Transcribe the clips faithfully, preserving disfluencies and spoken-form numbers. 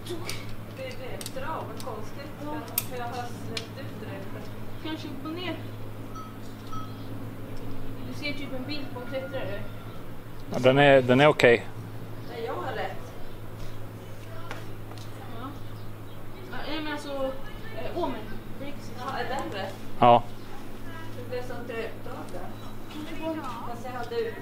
Det är efter av, vad konstigt. Ja. För jag har släppt ut det. Kanske upp och ner. Du ser typ en bild på en klättrare. Ja, den är, den är okej. Okay. Nej, jag har rätt. Ja. Nej, men alltså, äh, Omen. Ja, är den rätt? Ja. Det blev sånt röpt av det. Fast jag hade ut.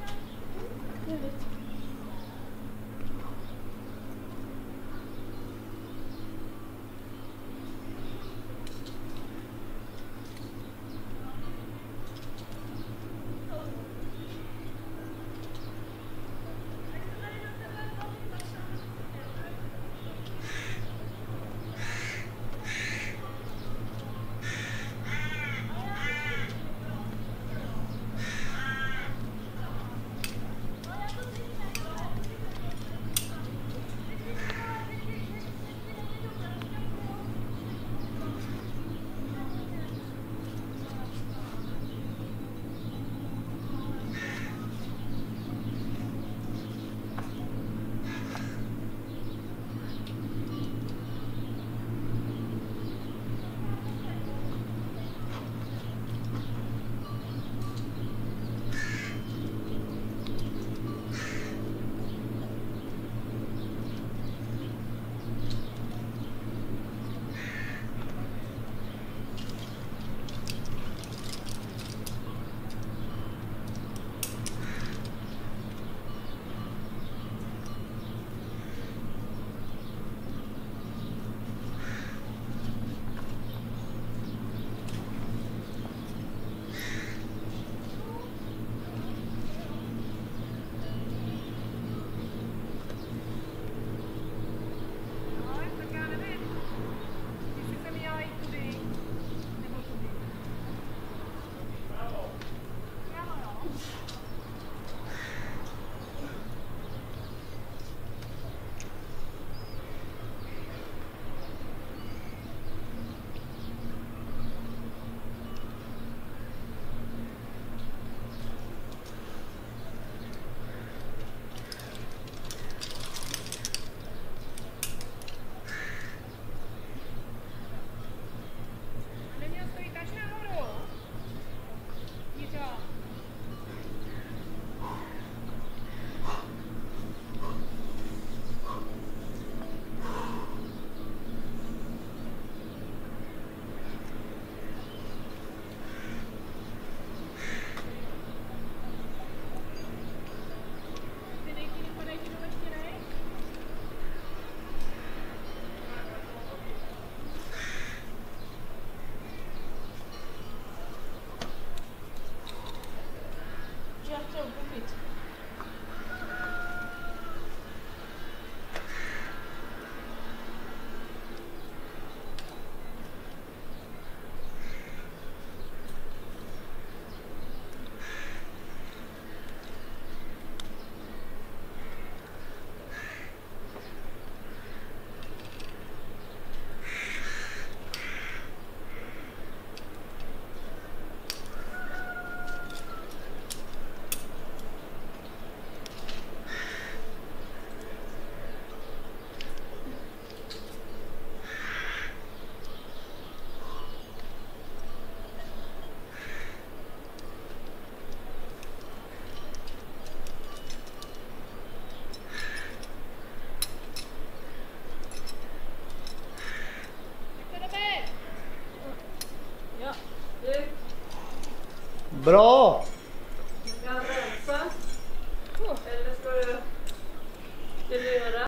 Bra! Ska jag rensa? Eller ska du... Vill du göra?